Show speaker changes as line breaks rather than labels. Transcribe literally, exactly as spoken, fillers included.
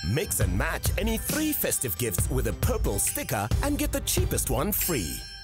Mix and match any three festive gifts with a purple sticker and get the cheapest one free.